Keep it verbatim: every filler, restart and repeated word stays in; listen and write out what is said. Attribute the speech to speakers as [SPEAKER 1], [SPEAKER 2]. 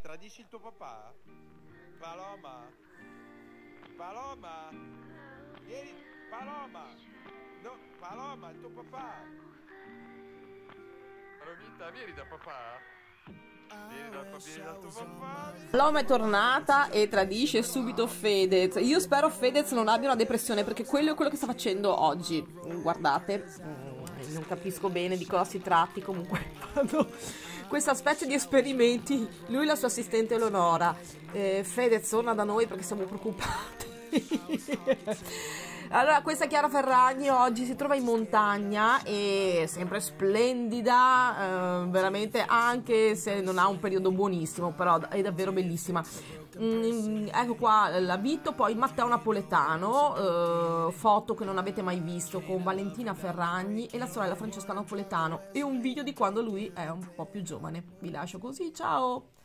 [SPEAKER 1] tradisci il tuo papà? Paloma? Paloma? Vieni, Paloma! No, Paloma, il tuo papà! Palomita, vieni da papà! Vieni da, vieni dal tuo papà!
[SPEAKER 2] Paloma è tornata e tradisce subito Fedez. Io spero Fedez non abbia una depressione, perché quello è quello che sta facendo oggi. Guardate, non capisco bene di cosa si tratti, comunque fanno questa specie di esperimenti. Lui e la sua assistente Eleonora. Eh, Fedez torna da noi perché siamo preoccupati. Allora, questa Chiara Ferragni oggi si trova in montagna e sempre splendida, eh, veramente, anche se non ha un periodo buonissimo, però è davvero bellissima. Mm, ecco qua la Vito, poi Matteo Napoletano, eh, foto che non avete mai visto con Valentina Ferragni e la sorella Francesca Napoletano, e un video di quando lui è un po' più giovane. Vi lascio così, ciao!